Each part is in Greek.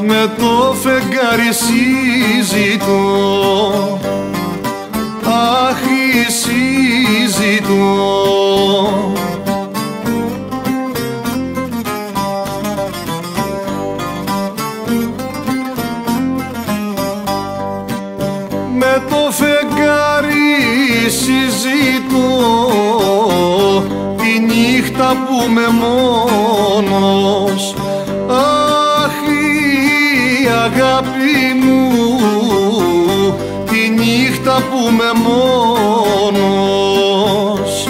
με το φεγγάρι συζητώ, αχ, συζητώ. Με το φεγγάρι συζητώ τη νύχτα που είμαι μόνος, αχ, η αγάπη μου, τη νύχτα που είμαι μόνος.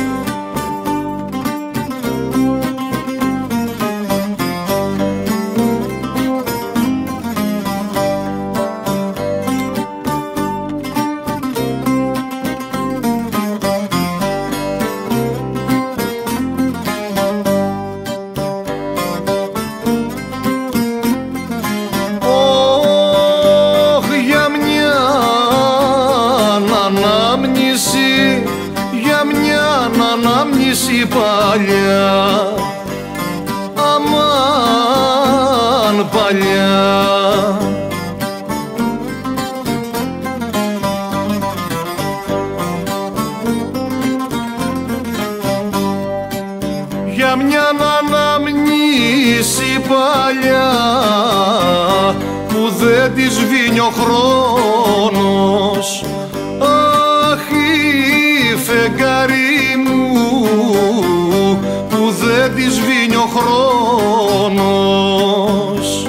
Για μια ανάμνηση παλιά, αμάν παλιά. Για μια ανάμνηση παλιά που δεν τη σβήνει ο χρόνος, φεγγάρι μου που δεν τη σβήνει ο χρόνος.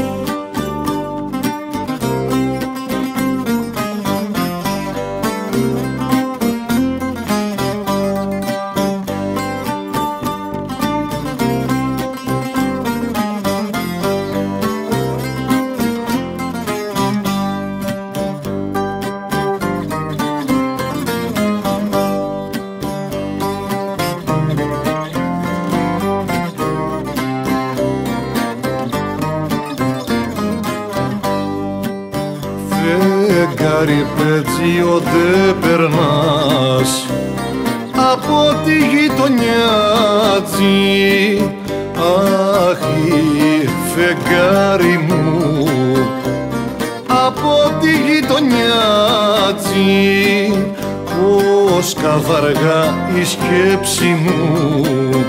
Φεγγάρι πετσίο δε περνάς από τη γειτονιά-τσι, αχ, φεγγάρι μου, από τη γειτονιά-τσι, πως καβαργά η σκέψη μου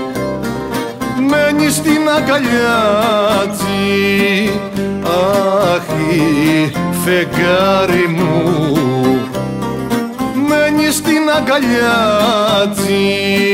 μένει στην αγκαλιά-τσι, αχ, φεγγάρι μου, μένει στην αγκαλιά-τσι.